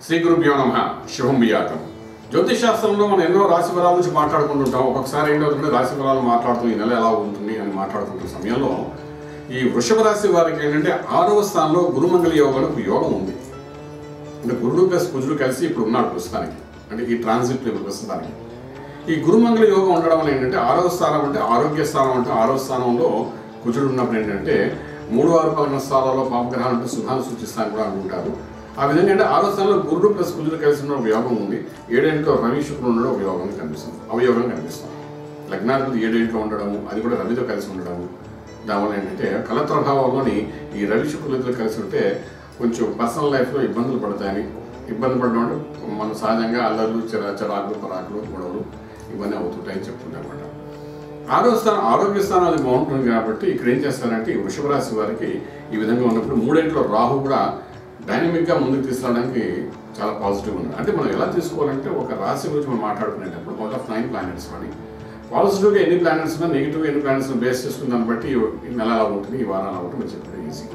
శ్రీ గురుభ్యో నమః. శుభం బియాతం. జ్యోతిష్ శాస్త్రంలో మనం ఎన్నో రాశి ఫలాల గురించి మాట్లాడుకుంటుంటాం. ఒక్కొక్కసారి ఏంటవుతుంటే రాశి ఫలాలు మాట్లాడుతూ ఈ నెల ఎలా ఉంటుంది అని మాట్లాడుకుంటున్న సమయంలో ఈ వృషభ రాశి వారికి ఏంటంటే 6వ స్థానంలో గురుమంగళ యోగం ఉంది. అంటే గురుడు ప్లస్ కుజుడు కలిసి ఇప్పుడు ఉన్నాడు ప్రస్తుతానికి, అంటే ఈ ట్రాన్సిట్ ప్రస్తుతానికి. ఈ గురుమంగళ యోగం ఉండడం వల్ల ఏంటంటే 6వ స్థానం అంటే ఆరోగ్య స్థానం, అంటే 6వ స్థానంలో కుజుడు ఉన్నప్పుడు ఏంటంటే 3, 6, 11 స్థానాల్లో పాపగ్రహాలు అంటే శుభాన్ని సూచిస్తాను కూడా అనుకుంటారు. ఆ విధంగా అంటే 6వ స్థానంలో గురుడు ప్లస్ కుజుడు కలిసి ఉన్న ఒక యోగం ఉంది. 7 రవి శుక్రుడు ఉండడం ఒక యోగం కనిపిస్తుంది, అవయోగం కనిపిస్తుంది. లగ్నాధిపతి 7 ఉండడము, అది కూడా రవితో కలిసి ఉండడము. దానివల్ల ఏంటంటే కళ ప్రభావంలోని ఈ రవి శుక్రులతో కలిసి ఉంటే కొంచెం పర్సనల్ లైఫ్లో ఇబ్బందులు పడతాయని, ఇబ్బంది పడడం అంటే మనం సహజంగా అల్లర్లు, చిరాకులు, పరాకులు, గొడవలు ఇవన్నీ అవుతుంటాయని చెప్తుంటాం అన్నమాట. 6వ స్థానం ఆరోగ్య స్థానం అది బాగుంటుంది కాబట్టి ఇక్కడ ఏం చేస్తారంటే ఈ వృషభ రాశి వారికి ఈ విధంగా ఉన్నప్పుడు 3 రాహు కూడా డైనమిక్గా ముందుకు తీసుకురావడానికి చాలా పాజిటివ్ ఉంది. అంటే మనం ఎలా తీసుకోవాలంటే ఒక రాశి గురించి మనం మాట్లాడుకునేటప్పుడు అవుట్ ఆఫ్ 9 ప్లానెట్స్ అని పాజిటివ్గా ఎన్ని ప్లానెట్స్ ఉన్నా, నెగిటివ్గా ఎన్ని ప్లానెట్స్ బేస్ చేసుకున్న దాన్ని బట్టి ఈ నెల ఎలా ఉంటుంది, ఈ వారం ఎలా ఉంటుంది మనం చెప్పడం ఈజీ.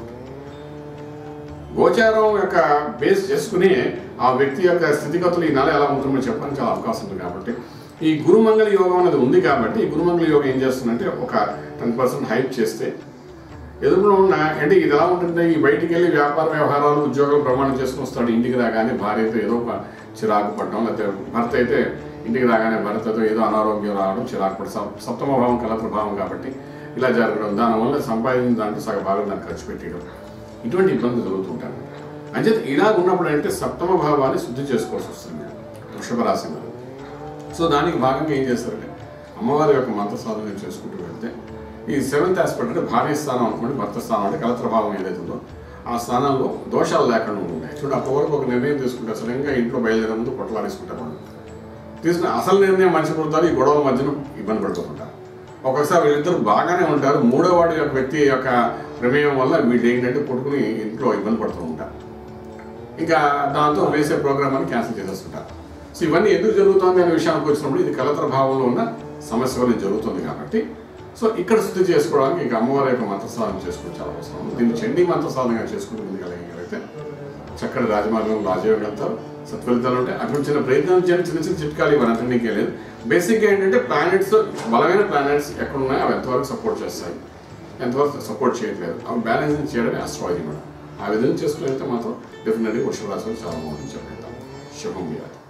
గోచారం యొక్క బేస్ చేసుకుని ఆ వ్యక్తి యొక్క స్థితిగతులు ఈ నెల ఎలా ఉంటుందో చెప్పడానికి చాలా అవకాశం ఉంది. కాబట్టి ఈ గురుమంగళ యోగం అనేది ఉంది కాబట్టి ఈ గురుమంగళ యోగం ఏం చేస్తుందంటే ఒక 10% హైప్ చేస్తే ఎదురులో ఉన్న అంటే ఇది ఎలా ఉంటుంది, ఈ బయటికి వెళ్ళి వ్యాపార వ్యవహారాలు, ఉద్యోగాలు ప్రమాణం చేసుకుని వస్తాడు. ఇంటికి రాగానే భార్యతో ఏదో ఒక చిరాకు పడడం, లేకపోతే భర్త అయితే ఇంటికి రాగానే భర్తతో ఏదో అనారోగ్యం రావడం, చిరాకు పడడం, సప్తమ భావం కళ ప్రభావం కాబట్టి ఇలా జరగడం, దానివల్ల సంపాదించిన దాంట్లో సగ భాగం దాన్ని ఖర్చు పెట్టడం, ఇటువంటి ఇబ్బందులు జరుగుతుంటారు. అంచేత ఇలా ఉన్నప్పుడు అంటే సప్తమ భావాన్ని శుద్ధి చేసుకోవాల్సి వస్తుంది వృషభ రాశి వారు. సో దానికి భాగంగా ఏం చేస్తారంటే అమ్మవారి యొక్క మంత్ర సాధన చేసుకుంటూ వెళ్తే ఈ 7th ఆస్పెక్ట్ అంటే భార్య స్థానం అనుకోండి, భర్త స్థానం అంటే కళ ప్రభావం ఏదైతే ఉందో ఆ స్థానంలో దోషాలు లేకుండా ఉంటాయి. చూడండి, అప్పటివరకు ఒక నిర్ణయం తీసుకుంటే సడన్గా ఇంట్లో బయలుదేరే ముందు కొట్లాడేసుకుంటారు. తీసుకున్న అసలు నిర్ణయం మంచి పడతారు, ఈ గొడవల మధ్యన ఇబ్బంది పడుతుంటారు. ఒక్కొక్కసారి వీళ్ళిద్దరు బాగానే ఉంటారు, 3వ వాడి యొక్క వ్యక్తి యొక్క ప్రమేయం వల్ల వీళ్ళు ఏంటంటే కొట్టుకుని ఇంట్లో ఇబ్బంది పడుతూ ఉంటారు. ఇంకా దాంతో వేసే ప్రోగ్రామ్ అని క్యాన్సిల్ చేసేస్తుంటారు. సో ఇవన్నీ ఎందుకు జరుగుతుంది అనే విషయానికి వచ్చినప్పుడు ఇది కళత్ర భావంలో ఉన్న సమస్య వల్ల జరుగుతుంది. కాబట్టి సో ఇక్కడ శుద్ధి చేసుకోవడానికి ఇక అమ్మవారి యొక్క మంత్రసాధన చేసుకోవడం చాలా అవసరం. దీన్ని చండీ మంత్రసాధనగా చేసుకుంటూ ముందుకెళ్ళగలిగితే చక్కటి రాజమార్గంలో రాజయోగలుగుతారు, సత్ఫలితాలు ఉంటాయి. అటువంటి చిన్న ప్రయత్నం చేయండి, చిన్న చిట్కాలు ఇవన్నీ లేదు. బేసిక్గా ఏంటంటే ప్లానెట్స్, బలమైన ప్లానెట్స్ ఎక్కడ ఉన్నాయో అవి ఎంతవరకు సపోర్ట్ చేస్తాయి, ఎంతవరకు సపోర్ట్ చేయట్లేదు, అవి బ్యాలెన్సింగ్ చేయడమే ఆస్ట్రాలజీ కూడా. ఆ విధంగా చేసుకుని వెళ్తే మాత్రం డెఫినెట్గా వృషభ రాశిలో చాలా బాగుంటుంది చెప్పగలుగుతాం. శుభం వ్యాధి.